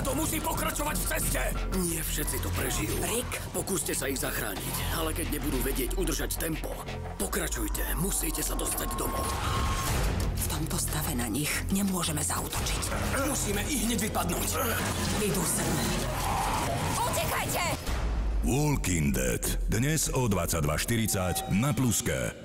Niekto musí pokračovať v ceste! Nie všetci to prežijú. Rick? Pokúste sa ich zachrániť, ale keď nebudú vedieť udržať tempo, pokračujte, musíte sa dostať domov. V tomto stave na nich nemôžeme zaútočiť. Musíme ich hneď vypadnúť. Idú sem. Utekajte! Walking Dead. Dnes o 22:40 na Pluske.